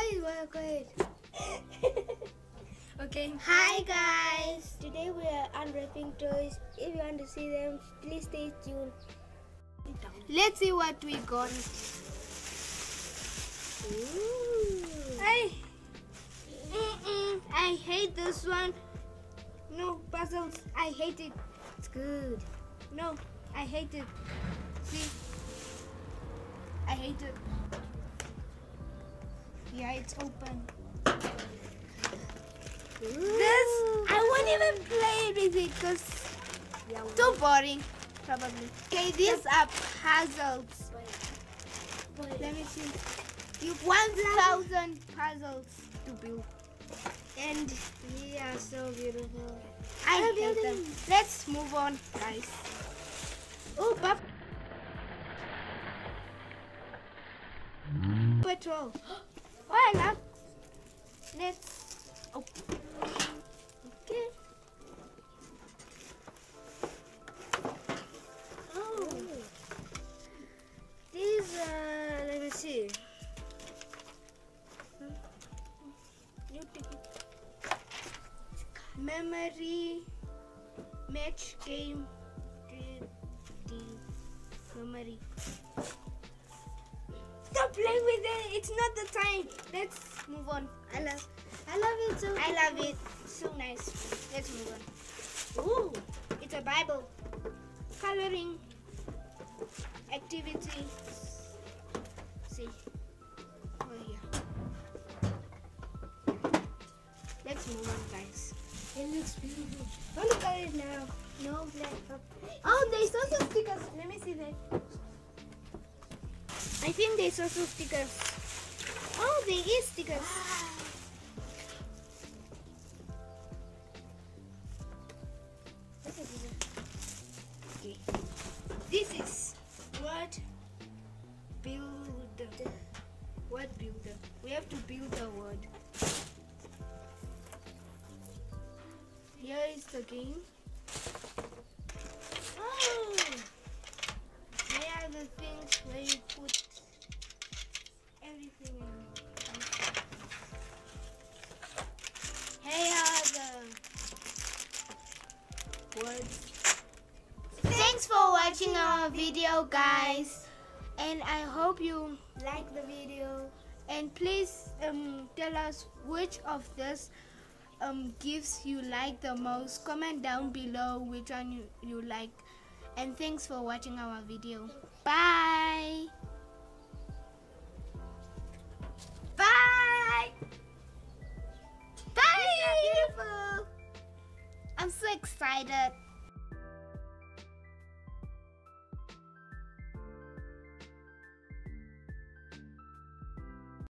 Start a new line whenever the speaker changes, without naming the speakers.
Quiet. Okay.
Hi guys! Today we are unwrapping toys. If you want to see them, please stay tuned.
Let's see what we got.
Ooh.
I hate this one. No puzzles. I hate it.
It's good.
No, I hate it. See? I hate it. Yeah, it's open. This, I won't even play with it because too boring, probably. Okay, these are puzzles. Let me see. You 1,000 puzzles to build. And
Yeah, so beautiful.
I hate them. Let's move on, guys.
Oh,
Petrol. Oh, I love. Let's open.
Okay. Oh. These let me see.
New ticket. Memory match game. Memory. Stop playing with it. It's not the time. Let's move on.
I love it so.
I love it. So nice. Let's move on. Ooh, it's a Bible. Coloring activity. See. Oh yeah. Let's move on, guys.
It looks beautiful.
Don't look at it now.
No black.
Oh, there's also stickers. Let me see that. I think there's also stickers. Oh, there is stickers. Okay. This is word builder. Word builder. We have to build a word. Here is the game. Oh! Here are the things where you put everything in. Here are the words. Thanks for watching our video, guys. And I hope you
Like the video.
and please tell us which of this gifts you like the most. Comment down below which one you like. And thanks for watching our video. Bye. Bye. Bye.
Beautiful.
I'm so excited.